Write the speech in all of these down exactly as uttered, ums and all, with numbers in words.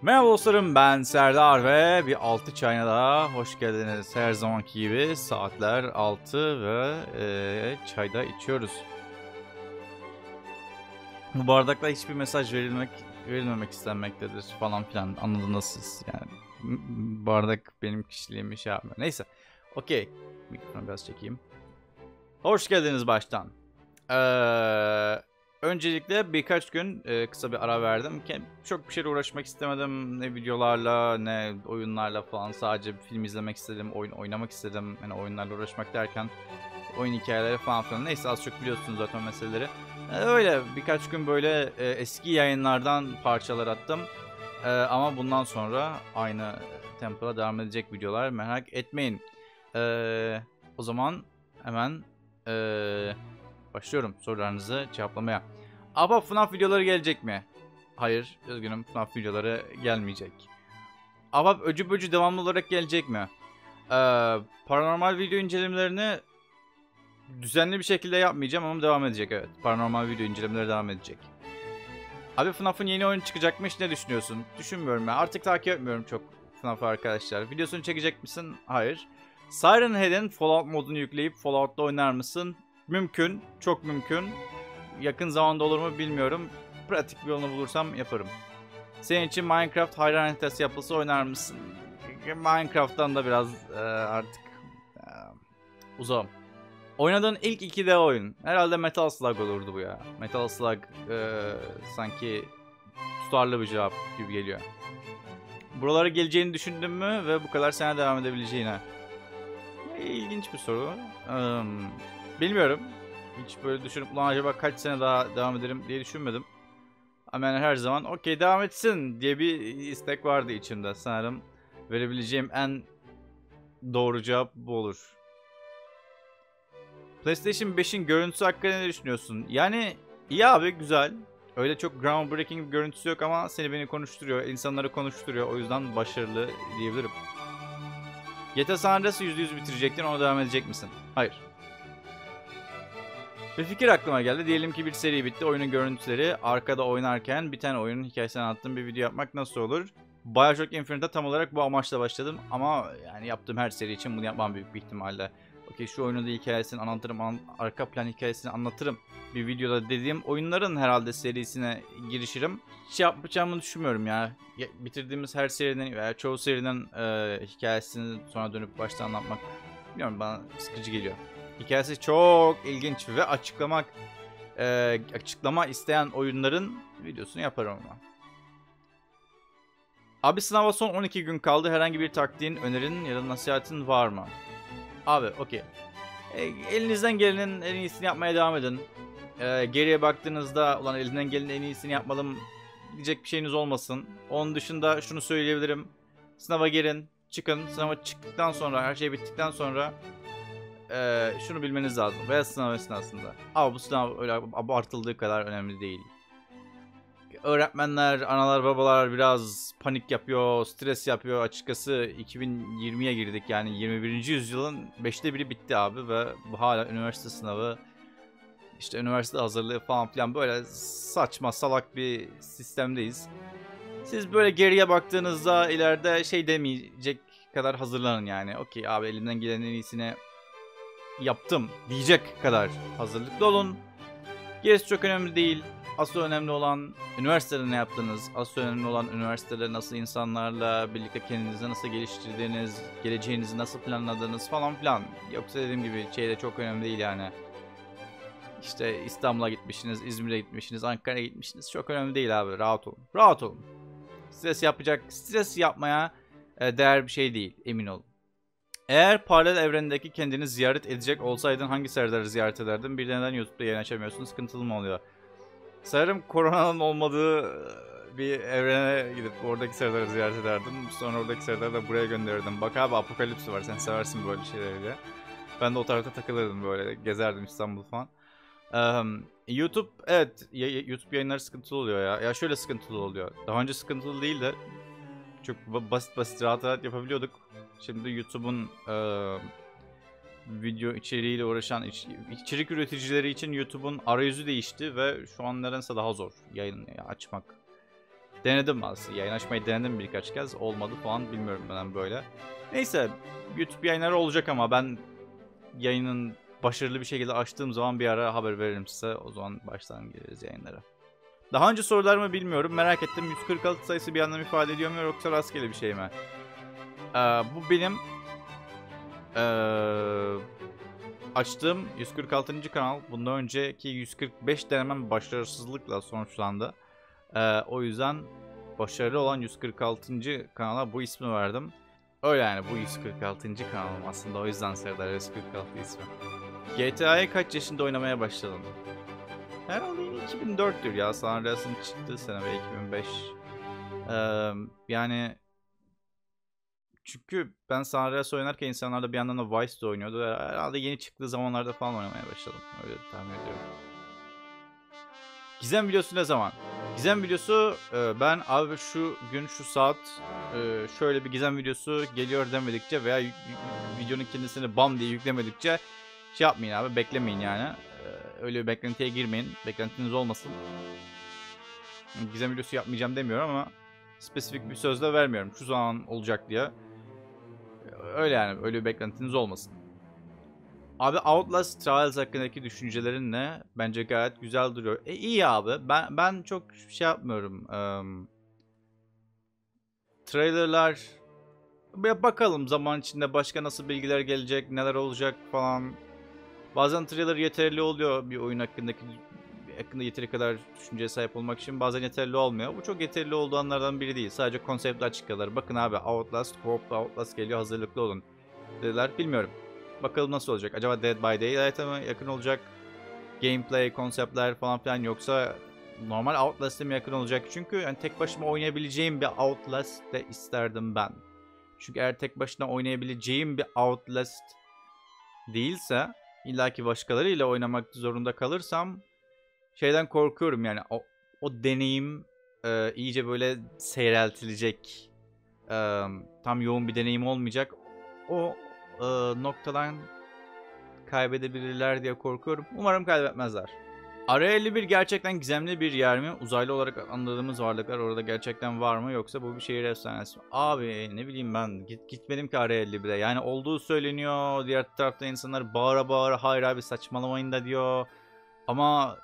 Merhaba dostlarım, ben Serdar ve bir altı çayına daha hoş geldiniz. Her zamanki gibi saatler altı ve e, çayda içiyoruz. Bu bardakla hiçbir mesaj verilmek verilmemek istenmektedir falan filan, anladınız siz yani. Bardak benim kişiliğimi şey yapmıyor. Neyse, okey. Mikrofonu biraz çekeyim. Hoş geldiniz baştan. Eee... Öncelikle birkaç gün e, kısa bir ara verdim. Çok bir şeyle uğraşmak istemedim. Ne videolarla ne oyunlarla falan. Sadece bir film izlemek istedim. Oyun oynamak istedim. Yani oyunlarla uğraşmak derken oyun hikayeleri falan filan. Neyse, az çok biliyorsunuz zaten meseleleri. E, öyle birkaç gün böyle e, eski yayınlardan parçalar attım. E, ama bundan sonra aynı tempoda devam edecek videolar. Merak etmeyin. E, o zaman hemen... E, Başlıyorum sorularınızı cevaplamaya. Ama F NAF videoları gelecek mi? Hayır, üzgünüm, F NAF videoları gelmeyecek. Ama öcü böcü devamlı olarak gelecek mi? Ee, paranormal video incelemelerini düzenli bir şekilde yapmayacağım ama devam edecek, evet. Paranormal video incelemeleri devam edecek. Abi F NAF'ın yeni oyunu çıkacakmış, ne düşünüyorsun? Düşünmüyorum ya, artık takip etmiyorum çok F NAF'ı arkadaşlar. Videosunu çekecek misin? Hayır. Siren Head'in Fallout modunu yükleyip Fallout'ta oynar mısın? Mümkün, çok mümkün. Yakın zamanda olur mu bilmiyorum. Pratik bir yolunu bulursam yaparım. Senin için Minecraft hayran haritası yapılsa oynar mısın? Minecraft'tan da biraz e, artık e, uzağım. Oynadığın ilk iki D oyun. Herhalde Metal Slug olurdu bu ya. Metal Slug e, sanki tutarlı bir cevap gibi geliyor. Buralara geleceğini düşündün mü ve bu kadar sene devam edebileceğine? İlginç bir soru. Um, bilmiyorum. Hiç böyle düşünüp ulan acaba kaç sene daha devam ederim diye düşünmedim. Ama yani her zaman okey devam etsin diye bir istek vardı içimde. Sanırım verebileceğim en doğru cevap bu olur. PlayStation beşin görüntüsü hakkında ne düşünüyorsun? Yani iyi abi, güzel. Öyle çok groundbreaking bir görüntüsü yok ama seni beni konuşturuyor, insanları konuşturuyor. O yüzden başarılı diyebilirim. G T A San Andreas'ı yüzde yüz bitirecektin, ona devam edecek misin? Hayır. Bir fikir aklıma geldi. Diyelim ki bir seri bitti. Oyunun görüntüleri arkada oynarken biten oyunun hikayesini anlattığım bir video yapmak nasıl olur? BioShock Infinite'e tam olarak bu amaçla başladım. Ama yani yaptığım her seri için bunu yapmam büyük bir ihtimalle. Okey, şu oyunun da hikayesini anlatırım, an arka plan hikayesini anlatırım bir videoda dediğim oyunların herhalde serisine girişirim. Hiç yapacağımı düşünmüyorum ya. Bitirdiğimiz her serinin veya çoğu serinin e, hikayesini sonra dönüp baştan anlatmak, bilmiyorum, bana sıkıcı geliyor. Hikayesi çok ilginç ve açıklamak e, açıklama isteyen oyunların videosunu yaparım ama. Abi sınava son on iki gün kaldı. Herhangi bir taktiğin, önerin ya da nasihatin var mı? Abi okey. E, elinizden gelenin en iyisini yapmaya devam edin. E, geriye baktığınızda ulan elimden gelenin en iyisini yapmadım diyecek bir şeyiniz olmasın. Onun dışında şunu söyleyebilirim. Sınava girin, çıkın. Sınava çıktıktan sonra, her şey bittikten sonra Ee, şunu bilmeniz lazım veya sınav esnasında. Ama bu sınav öyle abartıldığı kadar önemli değil. Öğretmenler, analar, babalar biraz panik yapıyor, stres yapıyor. Açıkçası iki bin yirmiye girdik, yani yirmi birinci yüzyılın beşte biri bitti abi ve hala üniversite sınavı, işte üniversite hazırlığı falan filan, böyle saçma salak bir sistemdeyiz. Siz böyle geriye baktığınızda ileride şey demeyecek kadar hazırlanın yani. Okey abi, elimden gelenin en iyisini yaptım diyecek kadar hazırlıklı olun. Gerisi çok önemli değil. Asıl önemli olan üniversitede ne yaptınız. Asıl önemli olan üniversitede nasıl insanlarla birlikte kendinizi nasıl geliştirdiğiniz, geleceğinizi nasıl planladığınız falan filan. Yoksa dediğim gibi şey de çok önemli değil yani. İşte İstanbul'a gitmişsiniz, İzmir'e gitmişsiniz, Ankara'ya gitmişsiniz. Çok önemli değil abi. Rahat olun. Rahat olun. Stres yapacak, stres yapmaya değer bir şey değil. Emin olun. Eğer paralel evrendeki kendini ziyaret edecek olsaydın hangi serverleri ziyaret ederdin? Bir de neden YouTube'da yayın açamıyorsun? Sıkıntılı mı oluyor? Sanırım koronanın olmadığı bir evrene gidip oradaki serverleri ziyaret ederdim. Sonra oradaki serverleri de buraya gönderirdim. Bak abi, apokalipsi var, sen seversin böyle şeyleri diye. Ben de o tarafta takılırdım, böyle gezerdim İstanbul falan. Um, YouTube, evet, YouTube yayınları sıkıntılı oluyor ya. Ya şöyle sıkıntılı oluyor. Daha önce sıkıntılı değil de çok basit basit rahat rahat yapabiliyorduk. Şimdi YouTube'un e, video içeriğiyle uğraşan iç, içerik üreticileri için YouTube'un arayüzü değişti ve şu an nedense daha zor yayın açmak. Denedim aslında. Yayın açmayı denedim birkaç kez. Olmadı falan, bilmiyorum ben böyle. Neyse, YouTube yayınları olacak ama ben yayının başarılı bir şekilde açtığım zaman bir ara haber veririm size. O zaman baştan gireriz yayınlara. Daha önce sorular mı bilmiyorum. Merak ettim. yüz kırk altı sayısı bir anlam ifade ediyor mu yoksa rastgele bir şey mi? Ee, bu benim ee, açtığım yüz kırk altıncı kanal. Bundan önceki yüz kırk beş denemem başarısızlıkla sonuçlandı. Ee, o yüzden başarılı olan yüz kırk altıncı kanala bu ismi verdim. Öyle yani, bu yüz kırk altıncı kanalım aslında, o yüzden Serdar yüz kırk altı ismi. G T A'yı kaç yaşında oynamaya başladım? Herhalde iki bin dörttür ya, San Andreas'ın çıktığı sene ve iki bin beş. Ee, yani çünkü ben San Andreas oynarken insanlar da bir yandan da Vice'de oynuyordu. Herhalde yeni çıktığı zamanlarda falan oynamaya başladım. Öyle tahmin ediyorum. Gizem videosu ne zaman? Gizem videosu ben abi şu gün şu saat şöyle bir gizem videosu geliyor demedikçe veya videonun kendisini bam diye yüklemedikçe şey yapmayın abi, beklemeyin yani. Öyle bir beklentiye girmeyin. Beklentiniz olmasın. Gizem videosu yapmayacağım demiyorum ama spesifik bir söz de vermiyorum. Şu zaman olacak diye. Öyle yani, öyle bir beklentiniz olmasın. Abi Outlast Trials hakkındaki düşüncelerin ne? Bence gayet güzel duruyor. E iyi abi. Ben ben çok şey yapmıyorum. Um, trailerlar, bir bakalım zaman içinde başka nasıl bilgiler gelecek, neler olacak falan. Bazen trailer yeterli oluyor bir oyun hakkındaki hakkında yeteri kadar düşünceye sahip olmak için. Bazen yeterli olmuyor. Bu çok yeterli olduğu anlardan biri değil. Sadece konseptler açıklıyorlar. Bakın abi, Outlast, co-op'la Outlast geliyor, hazırlıklı olun dediler. Bilmiyorum. Bakalım nasıl olacak. Acaba Dead by Daylight'a mı yakın olacak? Gameplay, konseptler falan filan, yoksa normal Outlast'a mı yakın olacak? Çünkü yani tek başıma oynayabileceğim bir Outlast de isterdim ben. Çünkü eğer tek başına oynayabileceğim bir Outlast değilse, illaki başkalarıyla oynamak zorunda kalırsam şeyden korkuyorum yani, o, o deneyim e, iyice böyle seyreltilecek. E, tam yoğun bir deneyim olmayacak. O e, noktadan kaybedebilirler diye korkuyorum. Umarım kaybetmezler. Area elli bir gerçekten gizemli bir yer mi? Uzaylı olarak anladığımız varlıklar orada gerçekten var mı? Yoksa bu bir şehir efsanesi mi? Abi ne bileyim ben. Git, gitmedim ki Area elli bire. Yani olduğu söyleniyor. Diğer tarafta insanlar bağıra bağıra hayır abi saçmalamayın da diyor. Ama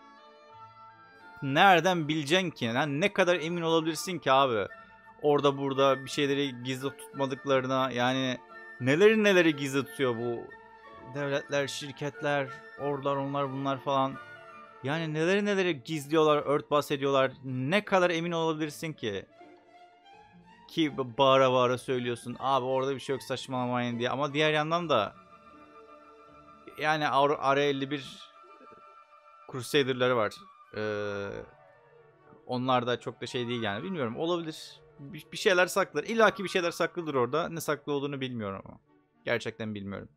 nereden bileceksin ki? Yani ne kadar emin olabilirsin ki abi? Orada burada bir şeyleri gizli tutmadıklarına, yani neleri neleri gizli tutuyor bu devletler, şirketler, oralar onlar bunlar falan. Yani neleri neleri gizliyorlar, örtbas ediyorlar. Ne kadar emin olabilirsin ki? Ki bağıra bağıra söylüyorsun. Abi orada bir şey yok, saçmalamayın diye. Ama diğer yandan da yani Area elli bir Crusader'ları var. Ee, onlar da çok da şey değil yani. Bilmiyorum, olabilir. Bir, bir şeyler saklar. İlla ki bir şeyler saklıdır orada. Ne saklı olduğunu bilmiyorum ama. Gerçekten bilmiyorum.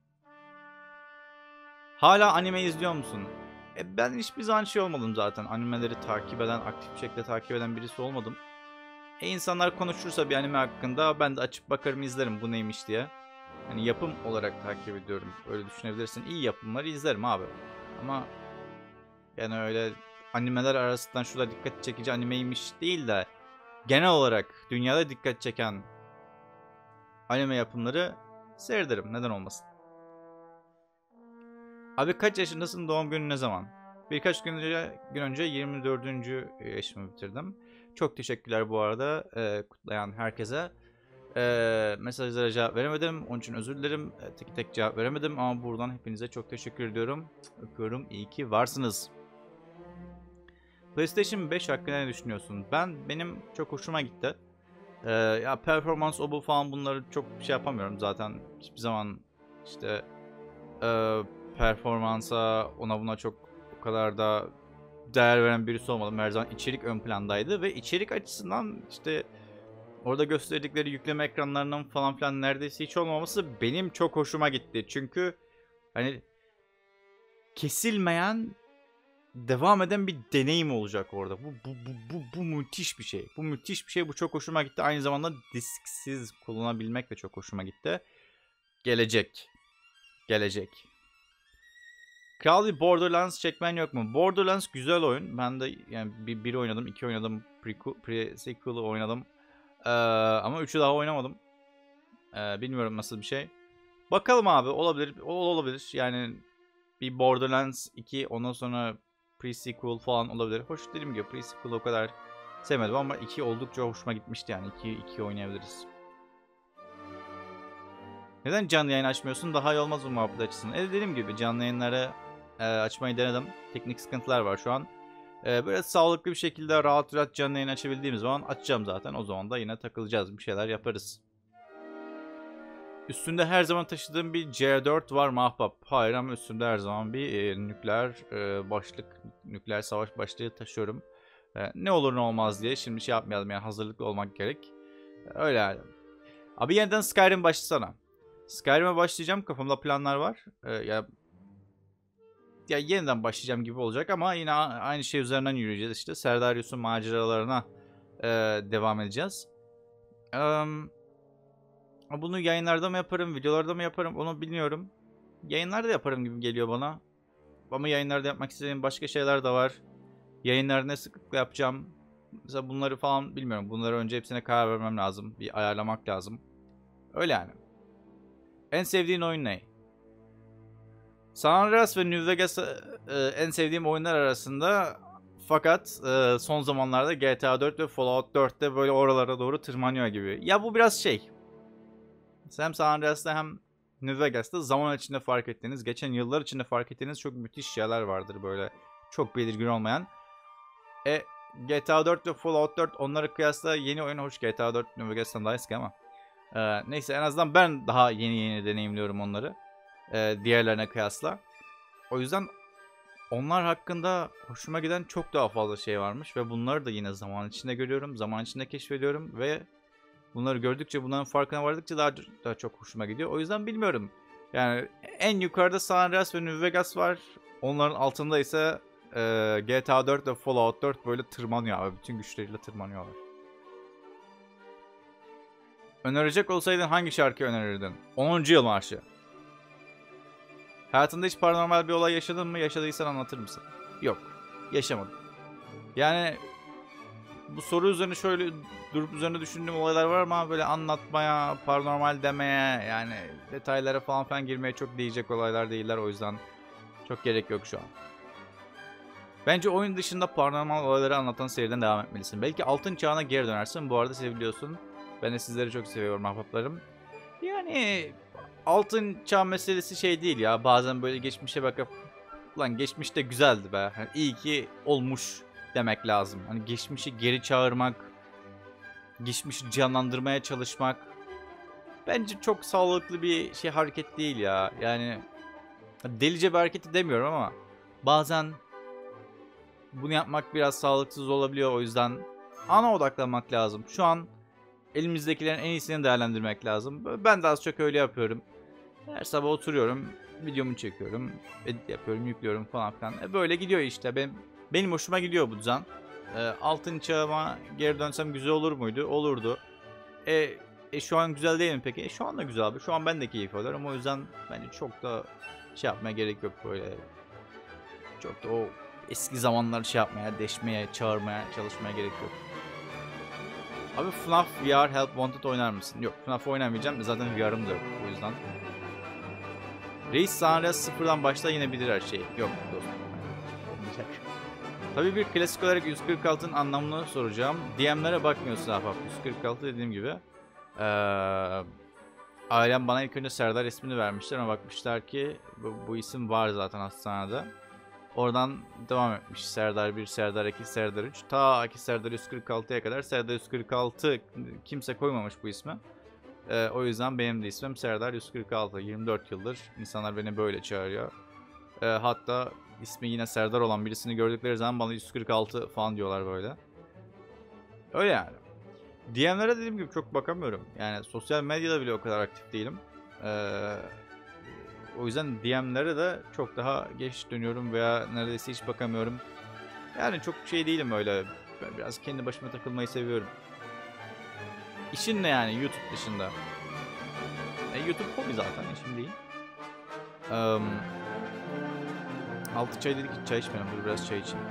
Hala anime izliyor musun? E ben hiçbir zaman şey olmadım zaten. Animeleri takip eden, aktif bir şekilde takip eden birisi olmadım. E insanlar konuşursa bir anime hakkında ben de açıp bakarım, izlerim bu neymiş diye. Hani yapım olarak takip ediyorum. Öyle düşünebilirsin. İyi yapımları izlerim abi. Ama yani öyle animeler arasından şurada dikkat çekici animeymiş değil de genel olarak dünyada dikkat çeken anime yapımları seyrederim. Neden olmasın? Abi kaç yaşındasın? Doğum günün ne zaman? Birkaç gün önce, gün önce yirmi dördüncü yaşımı bitirdim. Çok teşekkürler bu arada e, kutlayan herkese. E, mesajlara cevap veremedim. Onun için özür dilerim. E, tek tek cevap veremedim ama buradan hepinize çok teşekkür ediyorum. Öpüyorum. İyi ki varsınız. PlayStation beş hakkında ne düşünüyorsun? Ben benim çok hoşuma gitti. E, ya performans o bu falan, bunları çok şey yapamıyorum zaten. Hiçbir zaman işte e, performansa, ona buna çok o kadar da değer veren birisi olmadım. Her zaman içerik ön plandaydı ve içerik açısından işte orada gösterdikleri yükleme ekranlarının falan filan neredeyse hiç olmaması benim çok hoşuma gitti. Çünkü hani kesilmeyen, devam eden bir deneyim olacak orada. Bu bu bu bu, bu müthiş bir şey. Bu müthiş bir şey. Bu çok hoşuma gitti. Aynı zamanda disksiz kullanabilmek de çok hoşuma gitti. Gelecek. Gelecek. Kral bir Borderlands çekmen yok mu? Borderlands güzel oyun. Ben de yani bir, bir oynadım, iki oynadım, pre-sequel'ı oynadım. Ee, ama üçü daha oynamadım. Ee, bilmiyorum nasıl bir şey. Bakalım abi, olabilir, olabilir. Yani bir Borderlands iki, ondan sonra pre-sequel falan olabilir. Hoş, dediğim gibi pre-sequel o kadar sevmedim ama iki oldukça hoşuma gitmişti yani. iki iki oynayabiliriz. Neden canlı yayın açmıyorsun? Daha iyi olmaz mı muhabbet açısından? E dediğim gibi canlı yayınları e, açmayı denedim. Teknik sıkıntılar var şu an. E, böyle sağlıklı bir şekilde rahat rahat canlı yayın açabildiğimiz zaman açacağım zaten. O zaman da yine takılacağız, bir şeyler yaparız. Üstünde her zaman taşıdığım bir C dört var mı ahbap? Hayır, ama üstünde her zaman bir e, nükleer e, başlık, nükleer savaş başlığı taşıyorum. E, ne olur ne olmaz diye şimdi şey yapmayalım, yani hazırlıklı olmak gerek. E, öyle yani. Abi yeniden Skyrim başlasana. Skyrim'e başlayacağım, kafamda planlar var. E, ya, ya yeniden başlayacağım gibi olacak ama yine aynı şey üzerinden yürüyeceğiz işte. Serdarius'un maceralarına e, devam edeceğiz. Eee... Bunu yayınlarda mı yaparım, videolarda mı yaparım onu bilmiyorum. Yayınlarda yaparım gibi geliyor bana. Ama yayınlarda yapmak istediğim başka şeyler de var. Yayınları ne sıklıkla yapacağım. Mesela bunları falan bilmiyorum. Bunları önce hepsine karar vermem lazım. Bir ayarlamak lazım. Öyle yani. En sevdiğin oyun ne? San Andreas ve New Vegas e, en sevdiğim oyunlar arasında. Fakat e, son zamanlarda G T A dört ve Fallout dörtte böyle oralara doğru tırmanıyor gibi. Ya bu biraz şey. Hem San Andreas'ta hem New Vegas'ta zaman içinde fark ettiğiniz, geçen yıllar içinde fark ettiğiniz çok müthiş şeyler vardır böyle çok belirgin olmayan. E G T A dört ve Fallout dört onları kıyasla yeni oyun, hoş G T A dört New Vegas'tan daha eski ama. E, neyse, en azından ben daha yeni yeni deneyimliyorum onları. E, diğerlerine kıyasla. O yüzden onlar hakkında hoşuma giden çok daha fazla şey varmış ve bunları da yine zaman içinde görüyorum, zaman içinde keşfediyorum ve bunları gördükçe, bunların farkına vardıkça daha, daha çok hoşuma gidiyor. O yüzden bilmiyorum. Yani en yukarıda San Andreas ve New Vegas var. Onların altında ise e, G T A dört ve Fallout dört böyle tırmanıyor abi. Bütün güçleriyle tırmanıyorlar. Önerecek olsaydın hangi şarkıyı önerirdin? onuncu yıl marşı. Hayatında hiç paranormal bir olay yaşadın mı? Yaşadıysan anlatır mısın? Yok. Yaşamadım. Yani bu soru üzerine şöyle durup üzerine düşündüğüm olaylar var ama böyle anlatmaya, paranormal demeye, yani detaylara falan filan girmeye çok değecek olaylar değiller. O yüzden çok gerek yok şu an. Bence oyun dışında paranormal olayları anlatan seriden devam etmelisin. Belki altın çağına geri dönersin. Bu arada seviliyorsun. Ben de sizleri çok seviyorum ahbaplarım. Yani altın çağ meselesi şey değil ya. Bazen böyle geçmişe bakıp ulan geçmişte güzeldi be, hani iyi ki olmuş demek lazım. Hani geçmişi geri çağırmak, geçmişi canlandırmaya çalışmak bence çok sağlıklı bir şey, hareket değil ya. Yani delice bir hareket demiyorum ama bazen bunu yapmak biraz sağlıksız olabiliyor. O yüzden ana odaklanmak lazım. Şu an elimizdekilerin en iyisini değerlendirmek lazım. Ben de az çok öyle yapıyorum. Her sabah oturuyorum, videomu çekiyorum, edit yapıyorum, yüklüyorum falan filan. E böyle gidiyor işte. Benim, benim hoşuma gidiyor bu düzen. E, altın çağıma geri dönsem güzel olur muydu? Olurdu. E, e şu an güzel değil mi peki? E şu an da güzel abi. Şu an ben de keyif alıyorum. O yüzden bence çok da şey yapmaya gerek yok böyle. Çok da o eski zamanlar şey yapmaya, deşmeye, çağırmaya, çalışmaya gerek yok. Abi F NAF V R Help Wanted oynar mısın? Yok, F NAF oynamayacağım. Zaten V R'ım da yok. O yüzden. Reis San Andreas sıfırdan başla yine bilir her şeyi. Yok dostum. Olmayacak. Tabii bir klasik olarak yüz kırk altının anlamını soracağım. D M'lere bakmıyorsun ahbap. yüz kırk altı dediğim gibi. Ee, ailem bana ilk önce Serdar ismini vermişler ama bakmışlar ki bu, bu isim var zaten hastanede. Oradan devam etmiş. Serdar bir, Serdar iki, Serdar üç. Ta ki Serdar yüz kırk altıya kadar. Serdar yüz kırk altı kimse koymamış bu ismi. Ee, o yüzden benim de ismim Serdar yüz kırk altı. yirmi dört yıldır insanlar beni böyle çağırıyor. Ee, hatta ismi yine Serdar olan birisini gördükleri zaman bana yüz kırk altı falan diyorlar böyle. Öyle yani. D M'lere dediğim gibi çok bakamıyorum. Yani sosyal medyada bile o kadar aktif değilim. Ee, o yüzden D M'lere de çok daha geç dönüyorum veya neredeyse hiç bakamıyorum. Yani çok şey değilim öyle. Ben biraz kendi başıma takılmayı seviyorum. İşin ne yani YouTube dışında? E, YouTube hobi zaten, işim değil. Um, Altı çay dedik, çay içmeyelim. Dur biraz çay içeyim.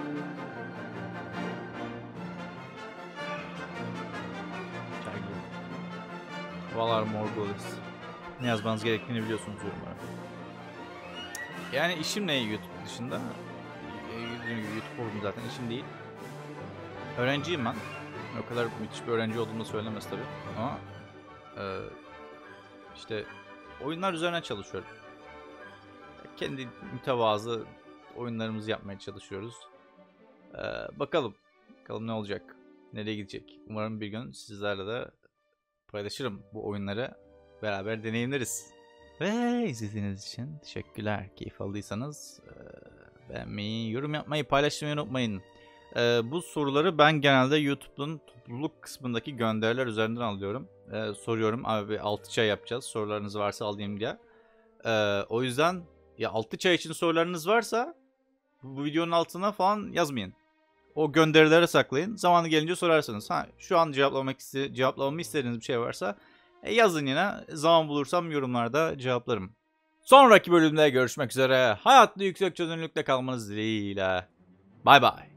Çay gibi. Valar Morghulis. Ne yazmanız gerektiğini biliyorsunuz yorumlara. Yani işim ne YouTube dışında? Dediğim gibi YouTube oldum zaten, işim değil. Öğrenciyim ben. O kadar müthiş bir öğrenci olduğumu söylemez tabii. Ama e, işte oyunlar üzerine çalışıyorum. Kendi mütevazı oyunlarımızı yapmaya çalışıyoruz. Ee, bakalım. Bakalım ne olacak. Nereye gidecek. Umarım bir gün sizlerle de paylaşırım bu oyunları. Beraber deneyimleriz. Ve izlediğiniz için teşekkürler. Keyif aldıysanız e, beğenmeyi, yorum yapmayı, paylaşmayı unutmayın. E, bu soruları ben genelde YouTube'un topluluk kısmındaki gönderiler üzerinden alıyorum. E, soruyorum. Abi altı çay yapacağız. Sorularınız varsa alayım diye. E, o yüzden ya altı çay için sorularınız varsa bu videonun altına falan yazmayın. O gönderilere saklayın. Zamanı gelince sorarsınız. Ha, şu an cevaplamak iste cevaplamamı istediğiniz bir şey varsa e, yazın yine. Zaman bulursam yorumlarda cevaplarım. Sonraki bölümde görüşmek üzere. Hayatlı yüksek çözünürlükte kalmanız dileğiyle. Bay bay.